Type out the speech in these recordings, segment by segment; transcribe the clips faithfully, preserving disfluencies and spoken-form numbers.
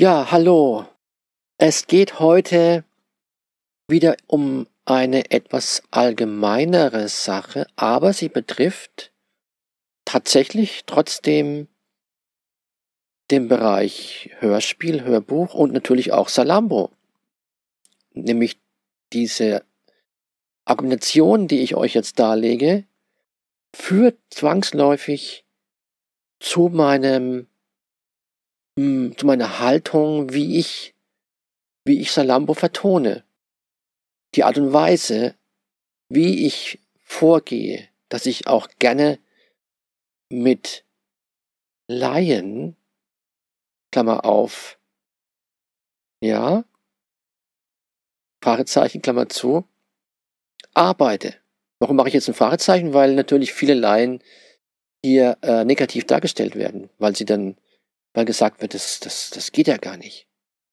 Ja, hallo. Es geht heute wieder um eine etwas allgemeinere Sache, aber sie betrifft tatsächlich trotzdem den Bereich Hörspiel, Hörbuch und natürlich auch Salambro. Nämlich diese Argumentation, die ich euch jetzt darlege, führt zwangsläufig zu meinem, hm, zu meiner Haltung, wie ich, wie ich Salambro vertone. Die Art und Weise, wie ich vorgehe, dass ich auch gerne mit Laien, Klammer auf, ja, Fragezeichen, Klammer zu, arbeite. Warum mache ich jetzt ein Fragezeichen? Weil natürlich viele Laien hier äh, negativ dargestellt werden, weil sie dann, weil gesagt wird, das, das, das geht ja gar nicht.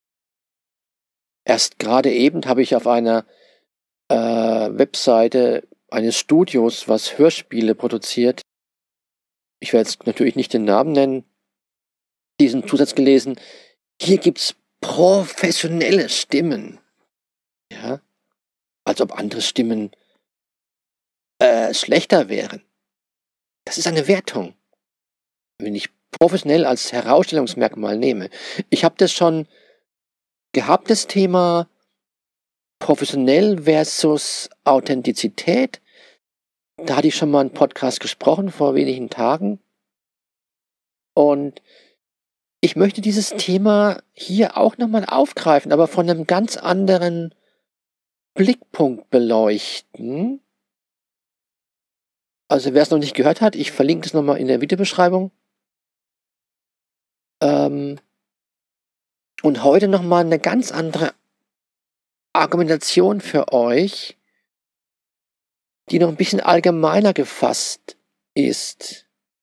Erst gerade eben habe ich auf einer äh, Webseite eines Studios, was Hörspiele produziert, ich werde jetzt natürlich nicht den Namen nennen, diesen Zusatz gelesen, hier gibt's professionelle Stimmen. Ja, als ob andere Stimmen äh, schlechter wären. Das ist eine Wertung, wenn ich professionell als Herausstellungsmerkmal nehme. Ich habe das schon gehabt, das Thema professionell versus Authentizität. Da hatte ich schon mal einen Podcast gesprochen vor wenigen Tagen. Und ich möchte dieses Thema hier auch nochmal aufgreifen, aber von einem ganz anderen Blickpunkt beleuchten. Also wer es noch nicht gehört hat, ich verlinke es nochmal in der Videobeschreibung. Ähm, und heute nochmal eine ganz andere Argumentation für euch, die noch ein bisschen allgemeiner gefasst ist,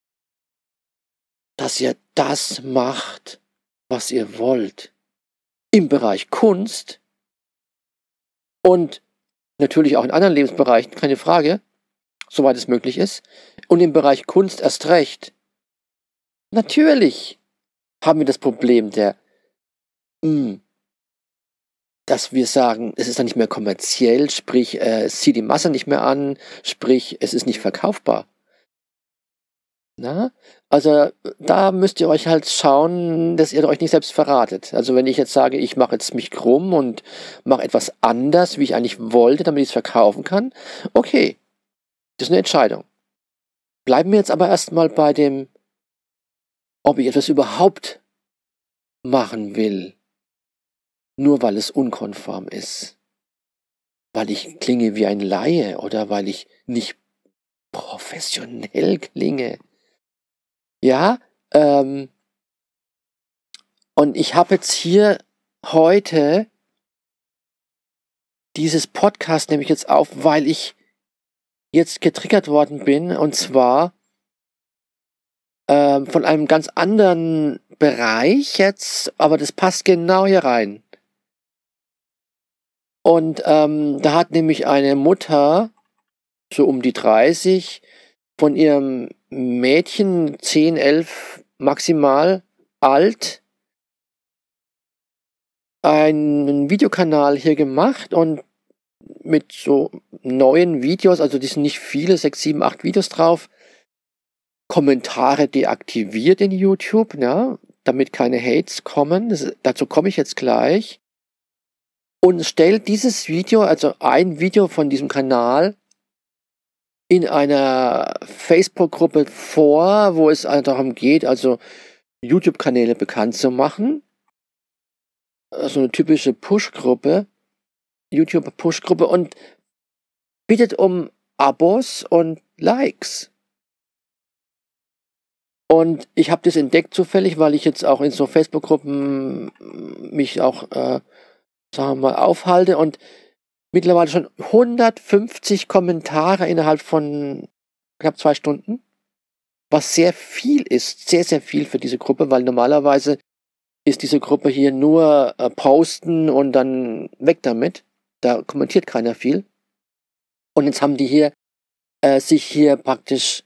dass ihr das macht, was ihr wollt. Im Bereich Kunst und natürlich auch in anderen Lebensbereichen, keine Frage, soweit es möglich ist. Und im Bereich Kunst erst recht. Natürlich haben wir das Problem der, mh, dass wir sagen, es ist dann nicht mehr kommerziell, sprich, äh, es zieht die Masse nicht mehr an, sprich, es ist nicht verkaufbar. Na? Also da müsst ihr euch halt schauen, dass ihr euch nicht selbst verratet. Also wenn ich jetzt sage, ich mache jetzt mich krumm und mache etwas anders, wie ich eigentlich wollte, damit ich es verkaufen kann, okay, das ist eine Entscheidung. Bleiben wir jetzt aber erstmal bei dem, ob ich etwas überhaupt machen will, nur weil es unkonform ist. Weil ich klinge wie ein Laie oder weil ich nicht professionell klinge. Ja, ähm, und ich habe jetzt hier heute dieses Podcast nehme ich jetzt auf, weil ich jetzt getriggert worden bin, und zwar ähm, von einem ganz anderen Bereich jetzt, aber das passt genau hier rein. Und ähm, da hat nämlich eine Mutter, so um die dreißig, von ihrem Mädchen, zehn, elf maximal alt, einen Videokanal hier gemacht und mit so neuen Videos, also die sind nicht viele, sechs, sieben, acht Videos drauf, Kommentare deaktiviert in YouTube, ja, damit keine Hates kommen, das, dazu komme ich jetzt gleich, und stellt dieses Video, also ein Video von diesem Kanal, in einer Facebook-Gruppe vor, wo es darum geht, also YouTube-Kanäle bekannt zu machen. So eine typische Push-Gruppe, YouTube-Push-Gruppe, und bittet um Abos und Likes. Und ich habe das entdeckt zufällig, weil ich jetzt auch in so Facebook-Gruppen mich auch, äh, sagen wir mal, aufhalte, und mittlerweile schon hundertfünfzig Kommentare innerhalb von knapp zwei Stunden, was sehr viel ist, sehr, sehr viel für diese Gruppe, weil normalerweise ist diese Gruppe hier nur äh, posten und dann weg damit. Da kommentiert keiner viel. Und jetzt haben die hier äh, sich hier praktisch,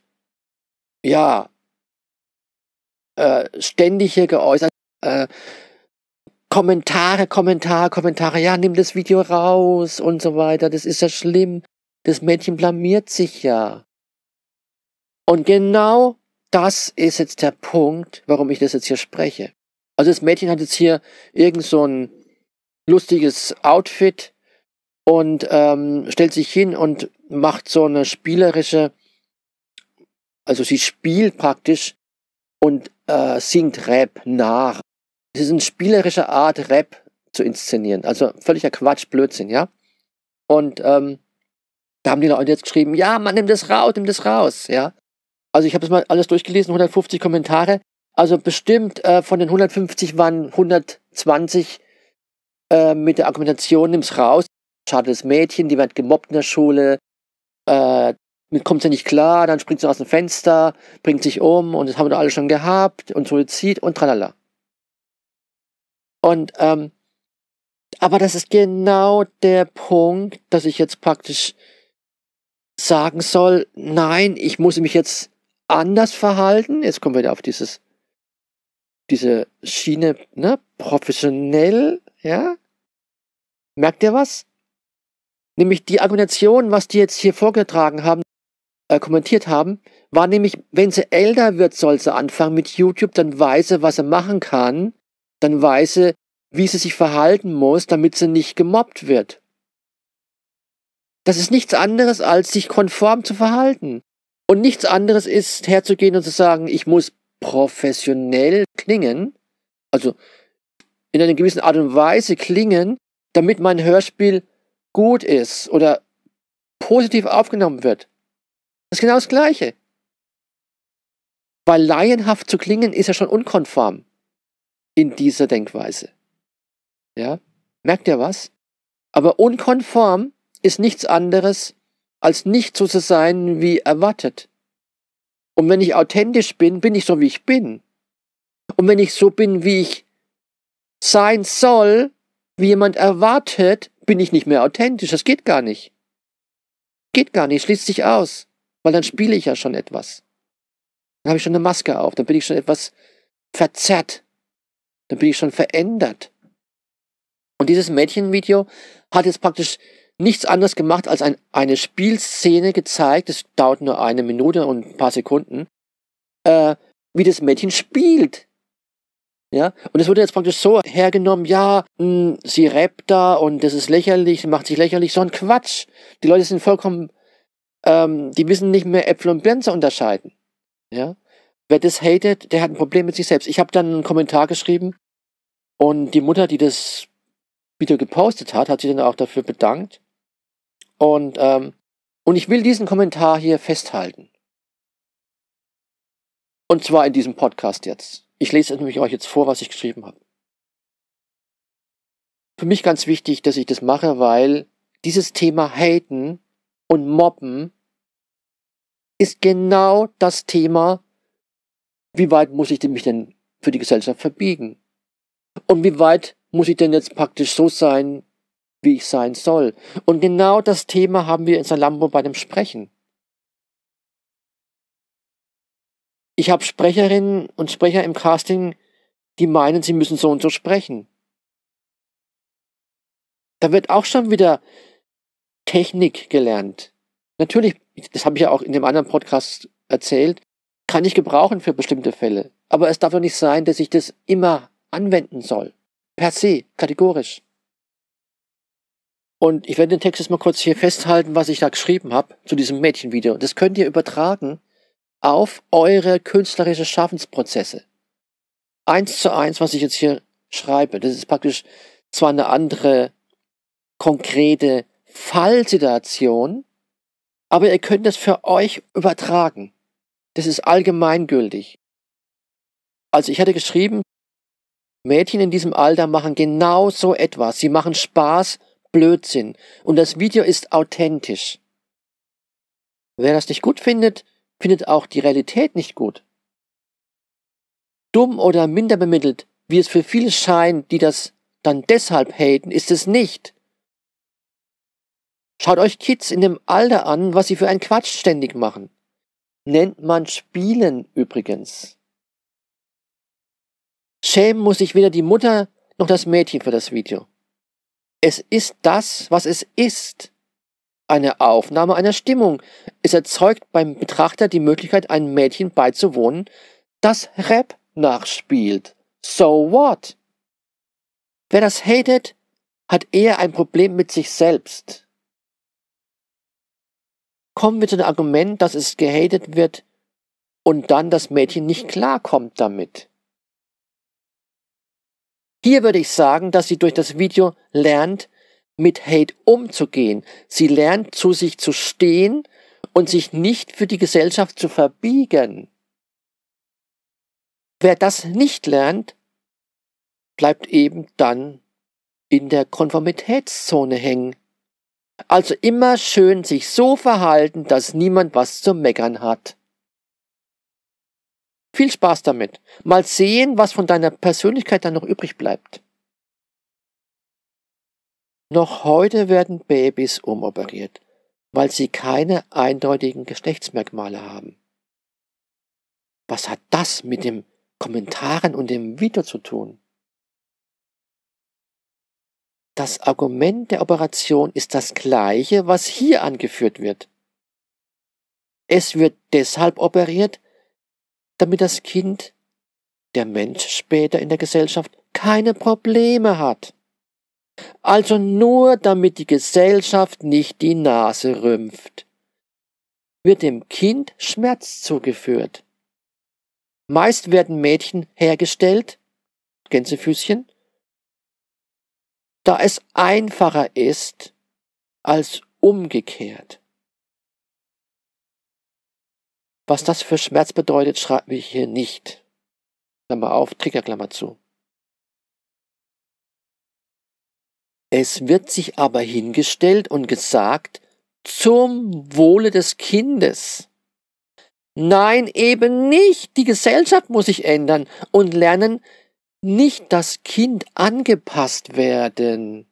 ja, äh, ständig hier geäußert. Äh, Kommentare, Kommentare, Kommentare, ja, nimm das Video raus und so weiter, das ist ja schlimm, das Mädchen blamiert sich ja. Und genau das ist jetzt der Punkt, warum ich das jetzt hier spreche. Also das Mädchen hat jetzt hier irgend so ein lustiges Outfit und ähm, stellt sich hin und macht so eine spielerische, also sie spielt praktisch und äh, singt Rap nach. Es ist eine spielerische Art, Rap zu inszenieren. Also völliger Quatsch, Blödsinn, ja. Und ähm, da haben die Leute jetzt geschrieben, ja, man, nimm das raus, nimm das raus, ja. Also ich habe das mal alles durchgelesen, hundertfünfzig Kommentare. Also bestimmt äh, von den hundertfünfzig waren hundertzwanzig äh, mit der Argumentation, nimm's raus. Schade, das Mädchen, die wird gemobbt in der Schule, äh, mit kommt sie nicht klar, dann springt sie aus dem Fenster, bringt sich um und das haben wir doch alle schon gehabt und Suizid und tralala. Und, ähm, aber das ist genau der Punkt, dass ich jetzt praktisch sagen soll, nein, ich muss mich jetzt anders verhalten. Jetzt kommen wir wieder auf dieses, diese Schiene, ne, professionell, ja. Merkt ihr was? Nämlich die Argumentation, was die jetzt hier vorgetragen haben, äh, kommentiert haben, war nämlich, wenn sie älter wird, soll sie anfangen mit YouTube, dann weiß sie, was sie machen kann, dann weiß sie, wie sie sich verhalten muss, damit sie nicht gemobbt wird. Das ist nichts anderes, als sich konform zu verhalten. Und nichts anderes ist, herzugehen und zu sagen, ich muss professionell klingen, also in einer gewissen Art und Weise klingen, damit mein Hörspiel gut ist oder positiv aufgenommen wird. Das ist genau das Gleiche. Weil laienhaft zu klingen ist ja schon unkonform in dieser Denkweise. Ja, merkt ihr was? Aber unkonform ist nichts anderes, als nicht so zu sein, wie erwartet. Und wenn ich authentisch bin, bin ich so, wie ich bin. Und wenn ich so bin, wie ich sein soll, wie jemand erwartet, bin ich nicht mehr authentisch. Das geht gar nicht. Geht gar nicht, schließt sich aus. Weil dann spiele ich ja schon etwas. Dann habe ich schon eine Maske auf, dann bin ich schon etwas verzerrt. Dann bin ich schon verändert. Und dieses Mädchenvideo hat jetzt praktisch nichts anderes gemacht, als ein, eine Spielszene gezeigt, das dauert nur eine Minute und ein paar Sekunden, äh, wie das Mädchen spielt. Ja, und es wurde jetzt praktisch so hergenommen, ja, mh, sie rappt da und das ist lächerlich, macht sich lächerlich, so ein Quatsch. Die Leute sind vollkommen, ähm, die wissen nicht mehr Äpfel und Birnen zu unterscheiden. Ja, wer das hatet, der hat ein Problem mit sich selbst. Ich habe dann einen Kommentar geschrieben und die Mutter, die das Video gepostet hat, hat sich dann auch dafür bedankt. Und, ähm, und ich will diesen Kommentar hier festhalten. Und zwar in diesem Podcast jetzt. Ich lese nämlich euch jetzt vor, was ich geschrieben habe. Für mich ganz wichtig, dass ich das mache, weil dieses Thema Haten und Mobben ist genau das Thema, wie weit muss ich mich denn für die Gesellschaft verbiegen? Und wie weit muss ich denn jetzt praktisch so sein, wie ich sein soll? Und genau das Thema haben wir in Salambo bei dem Sprechen. Ich habe Sprecherinnen und Sprecher im Casting, die meinen, sie müssen so und so sprechen. Da wird auch schon wieder Technik gelernt. Natürlich, das habe ich ja auch in dem anderen Podcast erzählt, kann ich gebrauchen für bestimmte Fälle. Aber es darf doch nicht sein, dass ich das immer anwenden soll. Per se, kategorisch. Und ich werde den Text jetzt mal kurz hier festhalten, was ich da geschrieben habe zu diesem Mädchenvideo. Das könnt ihr übertragen auf eure künstlerische Schaffensprozesse. Eins zu eins, was ich jetzt hier schreibe. Das ist praktisch zwar eine andere konkrete Fallsituation, aber ihr könnt das für euch übertragen. Das ist allgemeingültig. Also ich hatte geschrieben, Mädchen in diesem Alter machen genau so etwas. Sie machen Spaß, Blödsinn. Und das Video ist authentisch. Wer das nicht gut findet, findet auch die Realität nicht gut. Dumm oder minder bemittelt, wie es für viele scheint, die das dann deshalb haten, ist es nicht. Schaut euch Kids in dem Alter an, was sie für einen Quatsch ständig machen. Nennt man Spielen übrigens. Schämen muss sich weder die Mutter noch das Mädchen für das Video. Es ist das, was es ist. Eine Aufnahme einer Stimmung. Es erzeugt beim Betrachter die Möglichkeit, einem Mädchen beizuwohnen, das Rap nachspielt. So what? Wer das hatet, hat eher ein Problem mit sich selbst. Kommen wir zu dem Argument, dass es gehatet wird und dann das Mädchen nicht klarkommt damit. Hier würde ich sagen, dass sie durch das Video lernt, mit Hate umzugehen. Sie lernt, zu sich zu stehen und sich nicht für die Gesellschaft zu verbiegen. Wer das nicht lernt, bleibt eben dann in der Konformitätszone hängen. Also immer schön sich so verhalten, dass niemand was zu meckern hat. Viel Spaß damit. Mal sehen, was von deiner Persönlichkeit dann noch übrig bleibt. Noch heute werden Babys umoperiert, weil sie keine eindeutigen Geschlechtsmerkmale haben. Was hat das mit den Kommentaren und dem Video zu tun? Das Argument der Operation ist das gleiche, was hier angeführt wird. Es wird deshalb operiert, damit das Kind, der Mensch später in der Gesellschaft, keine Probleme hat. Also nur damit die Gesellschaft nicht die Nase rümpft, wird dem Kind Schmerz zugeführt. Meist werden Mädchen hergestellt, Gänsefüßchen, da es einfacher ist als umgekehrt. Was das für Schmerz bedeutet, schreibe ich hier nicht. Klammer auf, Triggerklammer zu. Es wird sich aber hingestellt und gesagt, zum Wohle des Kindes. Nein, eben nicht. Die Gesellschaft muss sich ändern und lernen, nicht das Kind angepasst werden.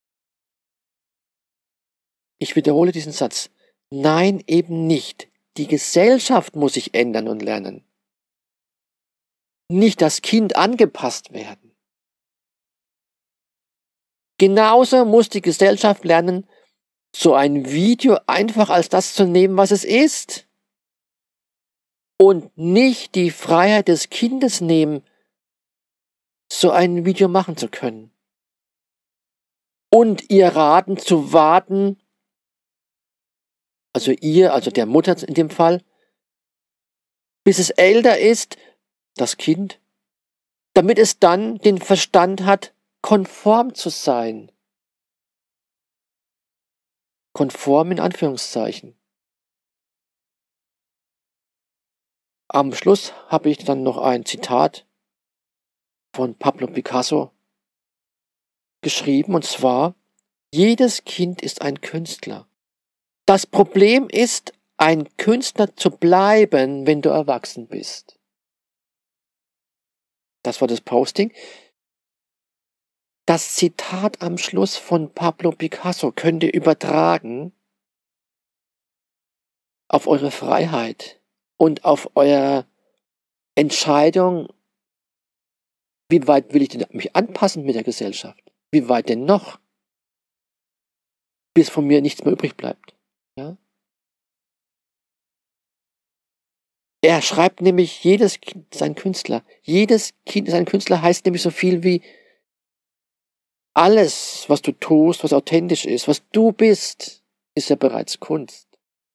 Ich wiederhole diesen Satz. Nein, eben nicht. Die Gesellschaft muss sich ändern und lernen. Nicht das Kind angepasst werden. Genauso muss die Gesellschaft lernen, so ein Video einfach als das zu nehmen, was es ist. Und nicht die Freiheit des Kindes nehmen, so ein Video machen zu können. Und ihr raten zu warten, also ihr, also der Mutter in dem Fall, bis es älter ist, das Kind, damit es dann den Verstand hat, konform zu sein. Konform in Anführungszeichen. Am Schluss habe ich dann noch ein Zitat von Pablo Picasso geschrieben, und zwar: Jedes Kind ist ein Künstler. Das Problem ist, ein Künstler zu bleiben, wenn du erwachsen bist. Das war das Posting. Das Zitat am Schluss von Pablo Picasso könnt ihr übertragen auf eure Freiheit und auf eure Entscheidung, wie weit will ich denn mich anpassen mit der Gesellschaft? Wie weit denn noch? Bis von mir nichts mehr übrig bleibt. Ja? Er schreibt nämlich, jedes Kind ist ein Künstler. Jedes Kind ist ein Künstler heißt nämlich so viel wie alles, was du tust, was authentisch ist, was du bist, ist ja bereits Kunst.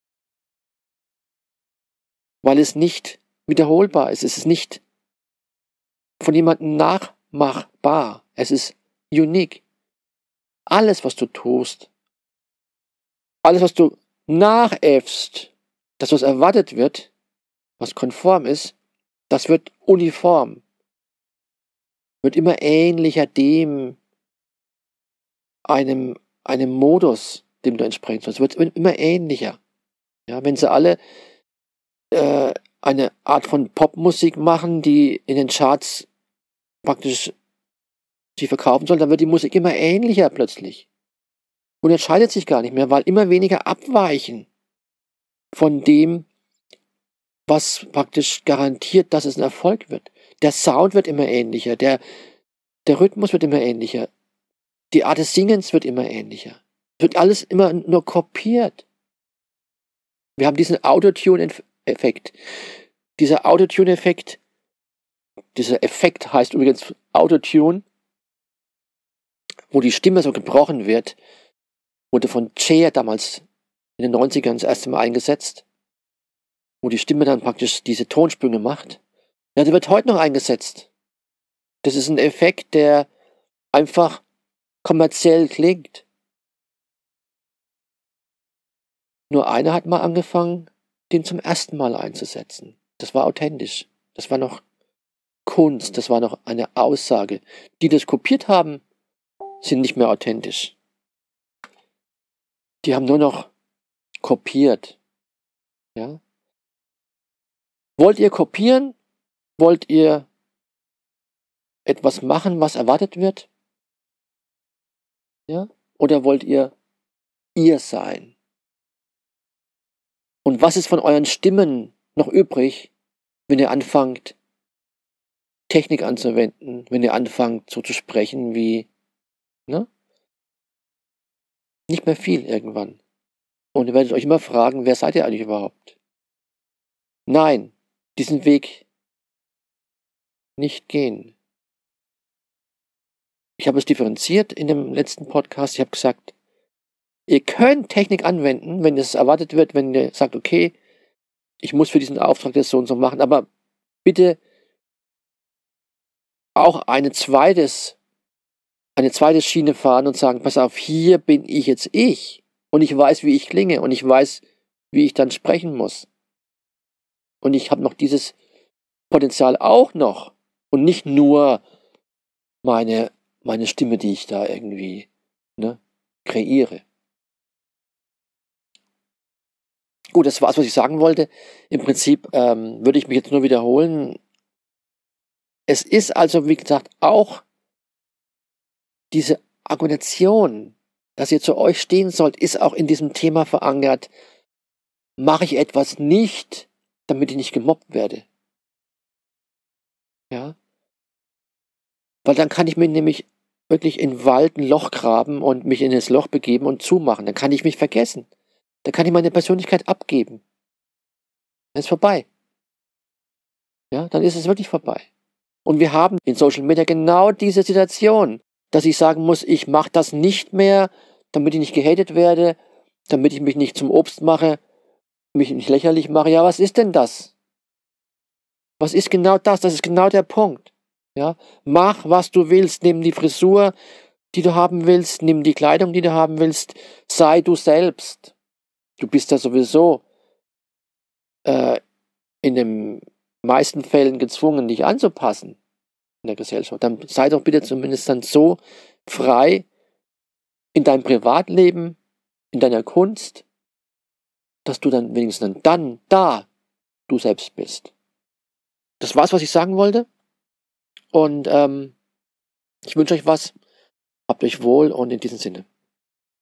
Weil es nicht wiederholbar ist. Es ist nicht von jemandem nachmachbar. Es ist unique. Alles, was du tust, alles, was du nachäffst, das, was erwartet wird, was konform ist, das wird uniform. Wird immer ähnlicher dem, einem, einem Modus, dem du entsprechen sollst. Es wird immer ähnlicher. Ja, wenn sie alle äh, eine Art von Popmusik machen, die in den Charts praktisch sie verkaufen soll, dann wird die Musik immer ähnlicher plötzlich. Und entscheidet sich gar nicht mehr, weil immer weniger abweichen von dem, was praktisch garantiert, dass es ein Erfolg wird. Der Sound wird immer ähnlicher, der, Der Rhythmus wird immer ähnlicher. Die Art des Singens wird immer ähnlicher. Es wird alles immer nur kopiert. Wir haben diesen Autotune-Effekt. Dieser Autotune-Effekt, dieser Effekt heißt übrigens Autotune, wo die Stimme so gebrochen wird, wurde von Cher damals in den neunzigern das erste Mal eingesetzt, wo die Stimme dann praktisch diese Tonsprünge macht. Ja, der wird heute noch eingesetzt. Das ist ein Effekt, der einfach kommerziell klingt. Nur einer hat mal angefangen, den zum ersten Mal einzusetzen. Das war authentisch. Das war noch Kunst. Das war noch eine Aussage. Die das kopiert haben, sind nicht mehr authentisch. Die haben nur noch kopiert. Ja? Wollt ihr kopieren? Wollt ihr etwas machen, was erwartet wird? Ja? Oder wollt ihr ihr sein? Und was ist von euren Stimmen noch übrig, wenn ihr anfangt, Technik anzuwenden, wenn ihr anfangt, so zu sprechen wie, ne? Nicht mehr viel irgendwann. Und ihr werdet euch immer fragen, wer seid ihr eigentlich überhaupt? Nein, diesen Weg nicht gehen. Ich habe es differenziert in dem letzten Podcast. Ich habe gesagt, ihr könnt Technik anwenden, wenn es erwartet wird, wenn ihr sagt, okay, ich muss für diesen Auftrag das so und so machen, aber bitte auch eine zweites, eine zweite Schiene fahren und sagen, pass auf, hier bin ich jetzt ich und ich weiß, wie ich klinge und ich weiß, wie ich dann sprechen muss. Und ich habe noch dieses Potenzial auch noch und nicht nur meine, meine Stimme, die ich da irgendwie, ne, kreiere. Gut, das war's, was ich sagen wollte. Im Prinzip ähm, würde ich mich jetzt nur wiederholen. Es ist also, wie gesagt, auch diese Argumentation, dass ihr zu euch stehen sollt, ist auch in diesem Thema verankert. Mache ich etwas nicht, damit ich nicht gemobbt werde? Ja? Weil dann kann ich mir nämlich wirklich in den Wald ein Loch graben und mich in das Loch begeben und zumachen. Dann kann ich mich vergessen. Dann kann ich meine Persönlichkeit abgeben. Dann ist vorbei. Ja, dann ist es wirklich vorbei. Und wir haben in Social Media genau diese Situation, dass ich sagen muss, ich mache das nicht mehr, damit ich nicht gehatet werde, damit ich mich nicht zum Obst mache, mich nicht lächerlich mache. Ja, was ist denn das? Was ist genau das? Das ist genau der Punkt. Ja, mach, was du willst, nimm die Frisur, die du haben willst, nimm die Kleidung, die du haben willst, sei du selbst. Du bist ja sowieso äh, in den meisten Fällen gezwungen, dich anzupassen in der Gesellschaft. Dann sei doch bitte zumindest dann so frei in deinem Privatleben, in deiner Kunst, dass du dann wenigstens dann da du selbst bist. Das war's, was ich sagen wollte. Und ähm, ich wünsche euch was. Habt euch wohl und in diesem Sinne.